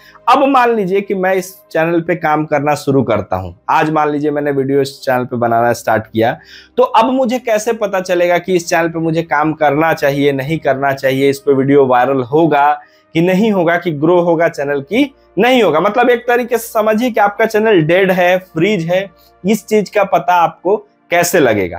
अब मान लीजिए कि मैं इस चैनल पे काम करना शुरू करता हूं। आज मान लीजिए मैंने वीडियो इस चैनल पे बनाना स्टार्ट किया, तो अब मुझे कैसे पता चलेगा कि इस चैनल पे मुझे काम करना चाहिए, नहीं करना चाहिए, इस पे वीडियो वायरल होगा कि नहीं होगा, कि ग्रो होगा चैनल की नहीं होगा। मतलब एक तरीके से समझिए कि आपका चैनल डेड है, फ्रीज है, इस चीज का पता आपको कैसे लगेगा।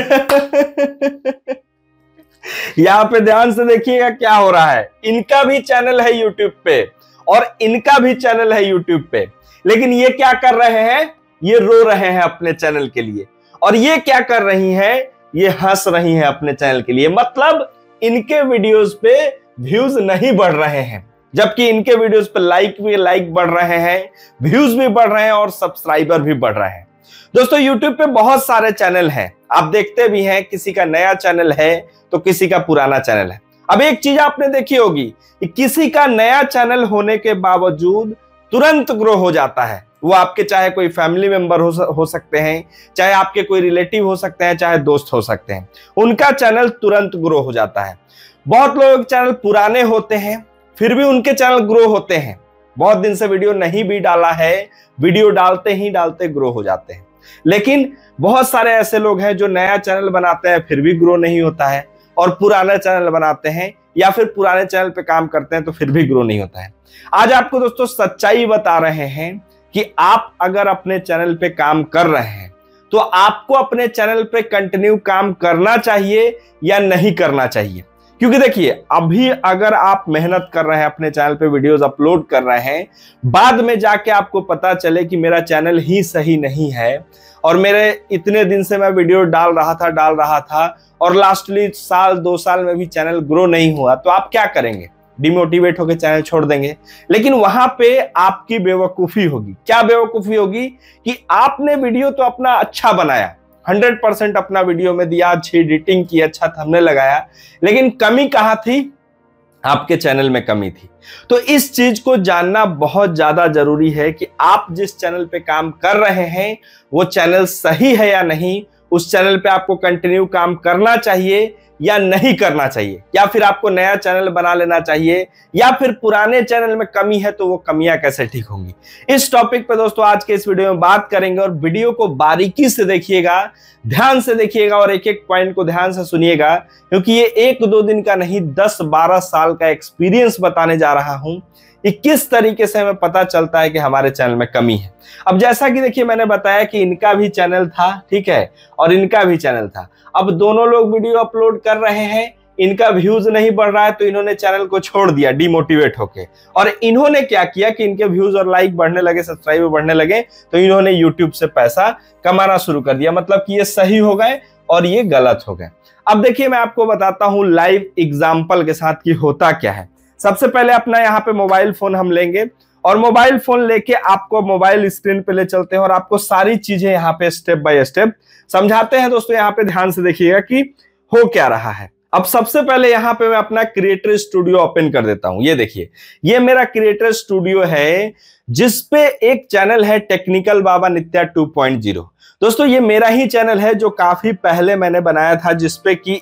यहाँ पे ध्यान से देखिएगा क्या हो रहा है। इनका भी चैनल है यूट्यूब पे और इनका भी चैनल है यूट्यूब पे, लेकिन ये क्या कर रहे हैं, ये रो रहे हैं अपने चैनल के लिए, और ये क्या कर रही हैं, ये हंस रही हैं अपने चैनल के लिए। मतलब इनके वीडियोस पे व्यूज नहीं बढ़ रहे हैं, जबकि इनके वीडियोस पे लाइक बढ़ रहे हैं, व्यूज भी बढ़ रहे हैं और सब्सक्राइबर भी बढ़ रहे हैं। दोस्तों यूट्यूब पे बहुत सारे चैनल हैं, आप देखते भी हैं, किसी का नया चैनल है तो किसी का पुराना चैनल है। अब एक चीज आपने देखी होगी कि किसी का नया चैनल होने के बावजूद तुरंत ग्रो हो जाता है। वो आपके चाहे कोई फैमिली मेंबर हो सकते हैं, चाहे आपके कोई रिलेटिव हो सकते हैं, चाहे दोस्त हो सकते हैं, उनका चैनल तुरंत ग्रो हो जाता है। बहुत लोगों के चैनल पुराने होते हैं फिर भी उनके चैनल ग्रो होते हैं। बहुत दिन से वीडियो नहीं भी डाला है, वीडियो डालते ही डालते ग्रो हो जाते हैं। लेकिन बहुत सारे ऐसे लोग हैं जो नया चैनल बनाते हैं फिर भी ग्रो नहीं होता है, और पुराना चैनल बनाते हैं या फिर पुराने चैनल पे काम करते हैं तो फिर भी ग्रो नहीं होता है। आज आपको दोस्तों सच्चाई बता रहे हैं कि आप अगर अपने चैनल पे काम कर रहे हैं तो आपको अपने चैनल पे कंटिन्यू काम करना चाहिए या नहीं करना चाहिए। क्योंकि देखिए, अभी अगर आप मेहनत कर रहे हैं, अपने चैनल पे वीडियोस अपलोड कर रहे हैं, बाद में जाके आपको पता चले कि मेरा चैनल ही सही नहीं है और मेरे इतने दिन से मैं वीडियो डाल रहा था और लास्टली साल 2 साल में भी चैनल ग्रो नहीं हुआ, तो आप क्या करेंगे? डिमोटिवेट होकर चैनल छोड़ देंगे। लेकिन वहां पे आपकी बेवकूफी होगी। क्या बेवकूफी होगी? कि आपने वीडियो तो अपना अच्छा बनाया, 100% अपना वीडियो में दिया, अच्छी एडिटिंग की, अच्छा थंबनेल लगाया, लेकिन कमी कहां थी? आपके चैनल में कमी थी। तो इस चीज को जानना बहुत ज्यादा जरूरी है कि आप जिस चैनल पे काम कर रहे हैं वो चैनल सही है या नहीं, उस चैनल पे आपको कंटिन्यू काम करना चाहिए या नहीं करना चाहिए, या फिर आपको नया चैनल बना लेना चाहिए, या फिर पुराने चैनल में कमी है तो वो कमियां कैसे ठीक होंगी। इस टॉपिक पे दोस्तों आज के इस वीडियो में बात करेंगे, और वीडियो को बारीकी से देखिएगा, ध्यान से देखिएगा और एक एक पॉइंट को ध्यान से सुनिएगा, क्योंकि ये 1-2 दिन का नहीं 10-12 साल का एक्सपीरियंस बताने जा रहा हूं कि किस तरीके से हमें पता चलता है कि हमारे चैनल में कमी है। अब जैसा कि देखिए, मैंने बताया कि इनका भी चैनल था, ठीक है, और इनका भी चैनल था। अब दोनों लोग वीडियो अपलोड कर रहे हैं, इनका व्यूज नहीं बढ़ रहा है तो इन्होंने चैनल को छोड़ दिया डिमोटिवेट होके, और इन्होंने क्या किया कि इनके व्यूज और लाइक बढ़ने लगे, सब्सक्राइबर बढ़ने लगे, तो इन्होंने यूट्यूब से पैसा कमाना शुरू कर दिया। मतलब कि ये सही हो गए और ये गलत हो गए। अब देखिए, मैं आपको बताता हूं लाइव एग्जाम्पल के साथ कि होता क्या है। सबसे पहले अपना यहाँ पे मोबाइल फोन हम लेंगे, और मोबाइल फोन लेके आपको मोबाइल स्क्रीन पे ले चलते हैं और आपको सारी चीजें यहाँ पे स्टेप बाय स्टेप समझाते हैं। दोस्तों यहाँ पे ध्यान से देखिएगा कि हो क्या रहा है। अब सबसे पहले यहाँ पे मैं अपना क्रिएटर स्टूडियो ओपन कर देता हूं। ये देखिए, ये मेरा क्रिएटर स्टूडियो है जिसपे एक चैनल है टेक्निकल बाबा नित्या 2.0। दोस्तों ये मेरा ही चैनल है जो काफी पहले मैंने बनाया था, जिसपे कि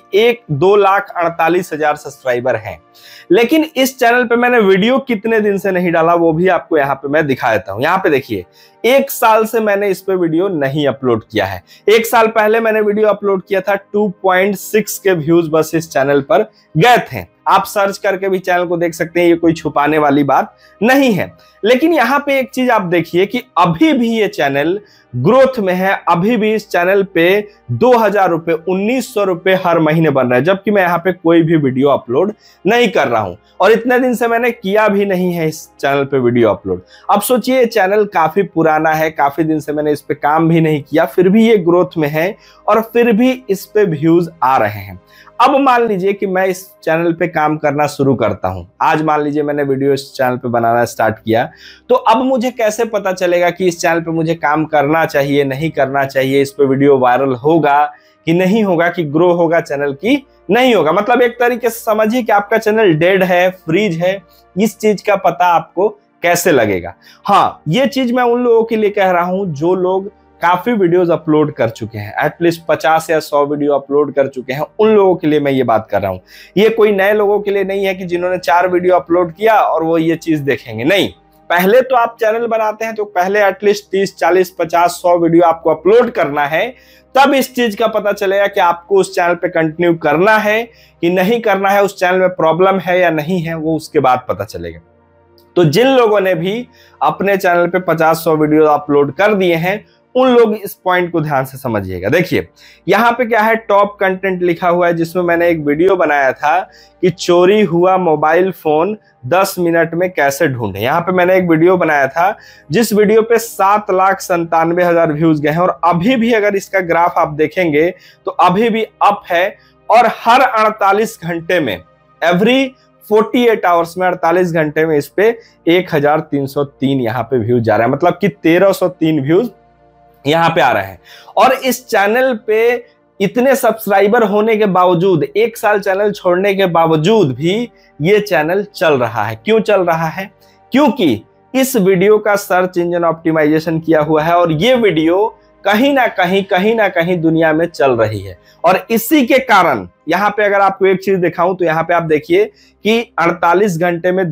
2,48,000 सब्सक्राइबर हैं। लेकिन इस चैनल पे मैंने वीडियो कितने दिन से नहीं डाला वो भी आपको यहाँ पे मैं दिखा देता हूँ। यहाँ पे देखिए, 1 साल से मैंने इस पे वीडियो नहीं अपलोड किया है। 1 साल पहले मैंने वीडियो अपलोड किया था, 2.6 के व्यूज बस इस चैनल पर गए थे। आप सर्च करके भी चैनल को देख सकते हैं, ये कोई छुपाने वाली बात नहीं है। लेकिन यहाँ पे एक चीज आप देखिए कि अभी भी ये चैनल ग्रोथ में है। अभी भी इस चैनल पे 2,000 रुपए, 1,900 रुपए हर महीने बन रहा है, जबकि मैं यहाँ पे कोई भी वीडियो अपलोड नहीं कर रहा हूं, और इतने दिन से मैंने किया भी नहीं है इस चैनल पे वीडियो अपलोड। अब सोचिए, चैनल काफी पुराना है, काफी दिन से मैंने इस पे काम भी नहीं किया, फिर भी ये ग्रोथ में है और फिर भी इस पे व्यूज आ रहे हैं। अब मान लीजिए कि मैं इस चैनल पे काम करना शुरू करता हूं। आज मान लीजिए मैंने वीडियो इस चैनल पे बनाना स्टार्ट किया, तो अब मुझे कैसे पता चलेगा कि इस चैनल पे मुझे काम करना चाहिए, नहीं करना चाहिए, इस पे वीडियो वायरल होगा कि नहीं होगा, कि ग्रो होगा चैनल की नहीं होगा। मतलब एक तरीके से समझिए कि आपका चैनल डेड है, फ्रीज है, इस चीज का पता आपको कैसे लगेगा। हाँ, ये चीज मैं उन लोगों के लिए कह रहा हूं जो लोग काफी वीडियोस अपलोड कर चुके हैं, एटलीस्ट 50 या 100 वीडियो अपलोड कर चुके हैं, उन लोगों के लिए मैं ये बात कर रहा हूं। ये कोई नए लोगों के लिए नहीं है कि जिन्होंने 4 वीडियो अपलोड किया और वो ये चीज देखेंगे, नहीं। पहले तो आप चैनल बनाते हैं तो पहले एटलीस्ट 30, 40, 50, 100 वीडियो आपको अपलोड करना है, तब इस चीज का पता चलेगा कि आपको उस चैनल पे कंटिन्यू करना है कि नहीं करना है, उस चैनल में प्रॉब्लम है या नहीं है, वो उसके बाद पता चलेगा। तो जिन लोगों ने भी अपने चैनल पे 50-100 वीडियो अपलोड कर दिए हैं, उन लोग इस पॉइंट को ध्यान से समझिएगा। देखिए यहाँ पे क्या है, टॉप कंटेंट लिखा हुआ है, जिसमें मैंने एक वीडियो बनाया था कि चोरी हुआ मोबाइल फोन 10 मिनट में कैसे ढूंढे। यहाँ पे मैंने एक वीडियो बनाया था जिस वीडियो पे 7,97,000 व्यूज गए हैं, और अभी भी अगर इसका ग्राफ आप देखेंगे तो अभी भी अप है, और हर 48 घंटे में, एवरी 48 आवर्स में, 48 घंटे में इस पे 1,303 यहाँ पे व्यूज जा रहा है, मतलब कि 1,303 व्यूज यहाँ पे आ रहे हैं। और इस चैनल पे इतने सब्सक्राइबर होने के बावजूद, 1 साल चैनल छोड़ने के बावजूद भी ये चैनल चल रहा है। क्यों चल रहा है? क्योंकि इस वीडियो का सर्च इंजन ऑप्टिमाइजेशन किया हुआ है, और ये वीडियो कहीं ना कहीं दुनिया में चल रही है। और इसी के कारण यहाँ पे अगर आपको एक चीज दिखाऊं तो यहाँ पे आप देखिए कि 48 घंटे में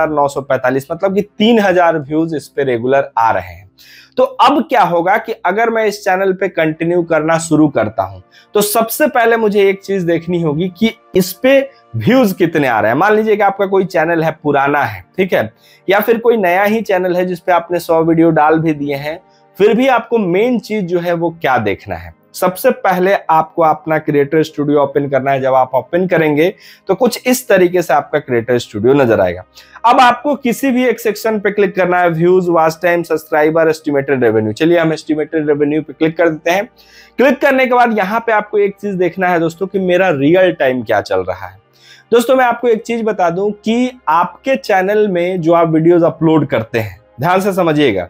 2,945, मतलब कि 3,000 व्यूज इस पे रेगुलर आ रहे हैं। तो अब क्या होगा कि अगर मैं इस चैनल पे कंटिन्यू करना शुरू करता हूं, तो सबसे पहले मुझे एक चीज देखनी होगी कि इस पे व्यूज कितने आ रहे हैं। मान लीजिए कि आपका कोई चैनल है, पुराना है, ठीक है, या फिर कोई नया ही चैनल है जिसपे आपने 100 वीडियो डाल भी दिए हैं, फिर भी आपको मेन चीज जो है वो क्या देखना है। सबसे पहले आपको अपना क्रिएटर स्टूडियो ओपन करना है। जब आप ओपन करेंगे तो कुछ इस तरीके से आपका क्रिएटर स्टूडियो नजर आएगा। अब आपको किसी भी एक सेक्शन पे क्लिक करना है, views, watch time, subscriber, estimated revenue. चलिए हम एस्टिमेटेड रेवेन्यू पे क्लिक कर देते हैं। क्लिक करने के बाद यहाँ पे आपको एक चीज देखना है दोस्तों कि मेरा रियल टाइम क्या चल रहा है। दोस्तों मैं आपको एक चीज बता दूं कि आपके चैनल में जो आप वीडियोज अपलोड करते हैं, ध्यान से समझिएगा,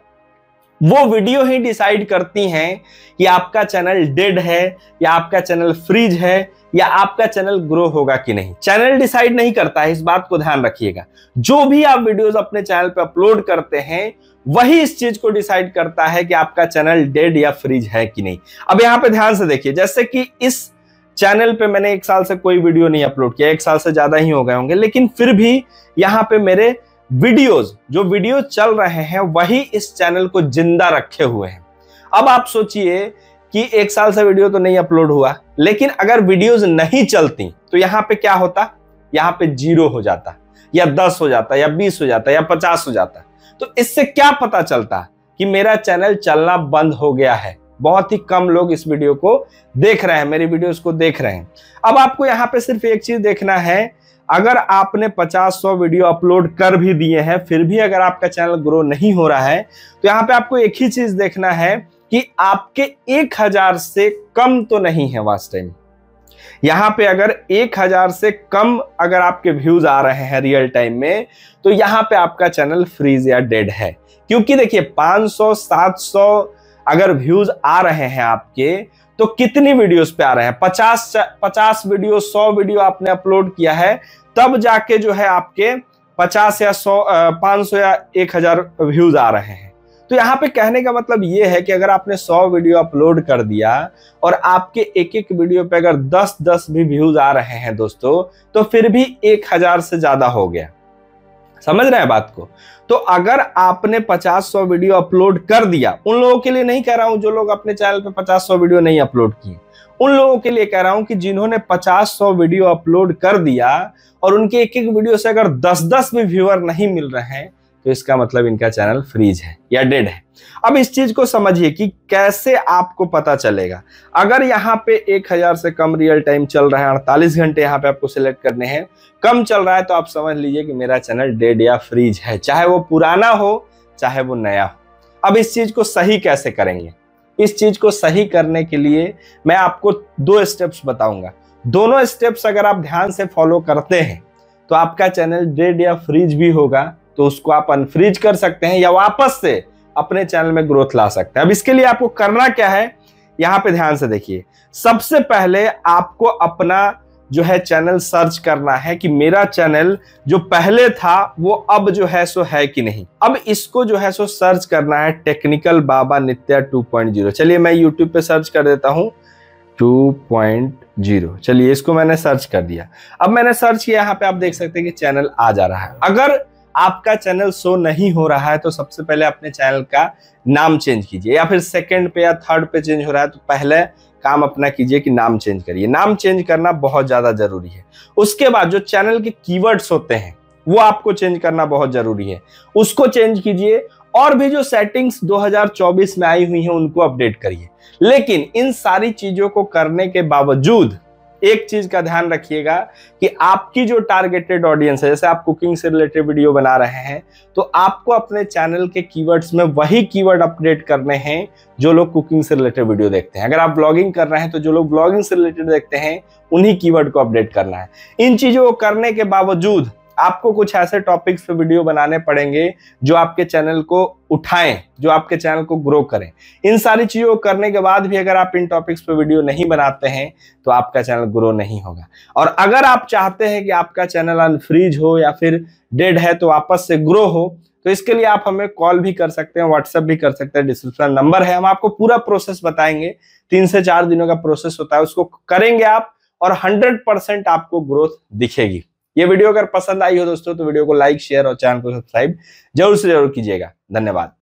वो वीडियो ही डिसाइड करती हैं कि आपका चैनल डेड है या आपका चैनल फ्रीज है या आपका चैनल ग्रो होगा कि नहीं। चैनल डिसाइड नहीं करता है, इस बात को ध्यान रखिएगा। जो भी आप वीडियोस अपने चैनल पे अपलोड करते हैं वही इस चीज को डिसाइड करता है कि आपका चैनल डेड या फ्रीज है कि नहीं। अब यहाँ पे ध्यान से देखिए, जैसे कि इस चैनल पे मैंने 1 साल से कोई वीडियो नहीं अपलोड किया, 1 साल से ज्यादा ही हो गए होंगे, लेकिन फिर भी यहाँ पे मेरे वीडियोस, जो वीडियो चल रहे हैं वही इस चैनल को जिंदा रखे हुए हैं। अब आप सोचिए कि 1 साल से वीडियो तो नहीं अपलोड हुआ, लेकिन अगर वीडियोस नहीं चलती तो यहाँ पे क्या होता? यहाँ पे 0 हो जाता, या 10 हो जाता, या 20 हो जाता, या 50 हो जाता। तो इससे क्या पता चलता कि मेरा चैनल चलना बंद हो गया है। बहुत ही कम लोग इस वीडियो को देख रहे हैं, मेरी वीडियोस को देख रहे हैं। अब आपको यहाँ पे सिर्फ एक चीज देखना है, अगर आपने 50-100 वीडियो अपलोड कर भी दिए हैं, फिर भी अगर आपका चैनल ग्रो नहीं हो रहा है, तो यहाँ पे आपको एक ही चीज देखना है कि आपके 1,000 से कम तो नहीं है वॉच टाइम। यहाँ पे अगर 1,000 से कम अगर आपके व्यूज आ रहे हैं रियल टाइम में, तो यहाँ पे आपका चैनल फ्रीज या डेड है। क्योंकि देखिए 500-700 अगर व्यूज आ रहे हैं आपके, तो कितनी वीडियोस पे आ रहे हैं? 50 वीडियो, 100 वीडियो आपने अपलोड किया है, तब जाके जो है आपके 50 या 100, 500 या 1,000 व्यूज आ रहे हैं। तो यहाँ पे कहने का मतलब ये है कि अगर आपने 100 वीडियो अपलोड कर दिया और आपके एक वीडियो पे अगर 10-10 भी व्यूज आ रहे हैं दोस्तों, तो फिर भी 1,000 से ज्यादा हो गया। समझ रहे हैं बात को? तो अगर आपने 50-100 वीडियो अपलोड कर दिया, उन लोगों के लिए नहीं कह रहा हूं जो लोग अपने चैनल पे 50-100 वीडियो नहीं अपलोड किए, उन लोगों के लिए कह रहा हूं कि जिन्होंने 50-100 वीडियो अपलोड कर दिया और उनके एक वीडियो से अगर 10-10 भी व्यूअर नहीं मिल रहे हैं, तो इसका मतलब इनका चैनल फ्रीज है या डेड है। अब इस चीज को समझिए कि कैसे आपको पता चलेगा। अगर यहाँ पे 1,000 से कम रियल टाइम चल रहा है, 48 घंटे यहाँ पे आपको सिलेक्ट करने हैं, कम चल रहा है, तो आप समझ लीजिए कि मेरा चैनल डेड या फ्रीज है, चाहे वो पुराना हो चाहे वो नया हो। अब इस चीज को सही कैसे करेंगे? इस चीज को सही करने के लिए मैं आपको 2 स्टेप्स बताऊंगा। दोनों स्टेप्स अगर आप ध्यान से फॉलो करते हैं तो आपका चैनल डेड या फ्रीज भी होगा, तो उसको आप अनफ्रीज कर सकते हैं या वापस से अपने चैनल में ग्रोथ ला सकते हैं। अब इसके लिए आपको करना क्या है, यहाँ पे ध्यान से देखिए। सबसे पहले आपको अपना जो है चैनल सर्च करना है कि मेरा चैनल जो पहले था वो अब जो है सो है कि नहीं। अब इसको जो है सो सर्च करना है टेक्निकल बाबा नित्या 2.0। चलिए मैं यूट्यूब पे सर्च कर देता हूं 2.0। चलिए इसको मैंने सर्च कर दिया। अब मैंने सर्च किया, यहाँ पे आप देख सकते हैं कि चैनल आ जा रहा है। अगर आपका चैनल शो नहीं हो रहा है तो सबसे पहले अपने चैनल का नाम चेंज कीजिए, या फिर सेकंड पे या थर्ड पे चेंज हो रहा है तो पहले काम अपना कीजिए कि नाम चेंज करिए। नाम चेंज करना बहुत ज्यादा जरूरी है। उसके बाद जो चैनल के कीवर्ड्स होते हैं वो आपको चेंज करना बहुत जरूरी है, उसको चेंज कीजिए। और भी जो सेटिंग्स 2024 में आई हुई हैं उनको अपडेट करिए। लेकिन इन सारी चीजों को करने के बावजूद एक चीज का ध्यान रखिएगा कि आपकी जो टारगेटेड ऑडियंस है, जैसे आप कुकिंग से रिलेटेड वीडियो बना रहे हैं तो आपको अपने चैनल के कीवर्ड्स में वही कीवर्ड अपडेट करने हैं जो लोग कुकिंग से रिलेटेड वीडियो देखते हैं। अगर आप ब्लॉगिंग कर रहे हैं तो जो लोग ब्लॉगिंग से रिलेटेड देखते हैं उन्हीं कीवर्ड को अपडेट करना है। इन चीजों को करने के बावजूद आपको कुछ ऐसे टॉपिक्स पे वीडियो बनाने पड़ेंगे जो आपके चैनल को उठाएं, जो आपके चैनल को ग्रो करें। इन सारी चीजों को करने के बाद भी अगर आप इन टॉपिक्स पे वीडियो नहीं बनाते हैं तो आपका चैनल ग्रो नहीं होगा। और अगर आप चाहते हैं कि आपका चैनल अनफ्रीज हो या फिर डेड है तो वापस से ग्रो हो, तो इसके लिए आप हमें कॉल भी कर सकते हैं, व्हाट्सएप भी कर सकते हैं, डिस्क्रिप्शन नंबर है। हम आपको पूरा प्रोसेस बताएंगे। 3 से 4 दिनों का प्रोसेस होता है, उसको करेंगे आप और 100% आपको ग्रोथ दिखेगी। ये वीडियो अगर पसंद आई हो दोस्तों तो वीडियो को लाइक, शेयर और चैनल को सब्सक्राइब जरूर से जरूर कीजिएगा। धन्यवाद।